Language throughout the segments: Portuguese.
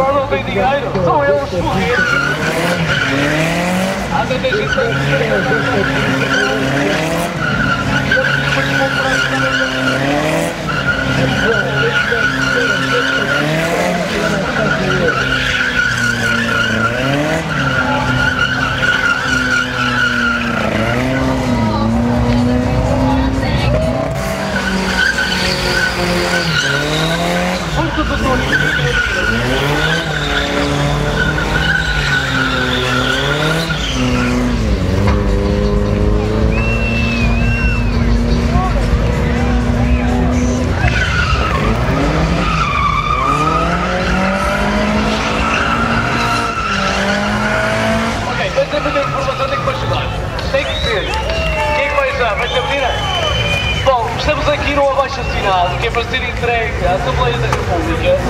Ela não tem dinheiro, são eles os corretos. Há tanta gente para estamos aqui no abaixo-assinado, que é para ser entregue à Assembleia da República,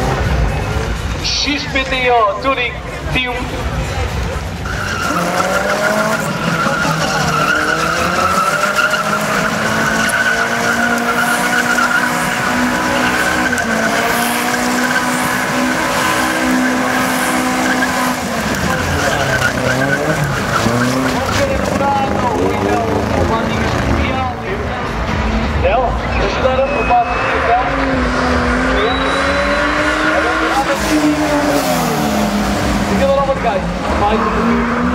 XPTO Touring Team. Ajudar a provar a associação, cliente, a nova de caixa, mais um pouquinho.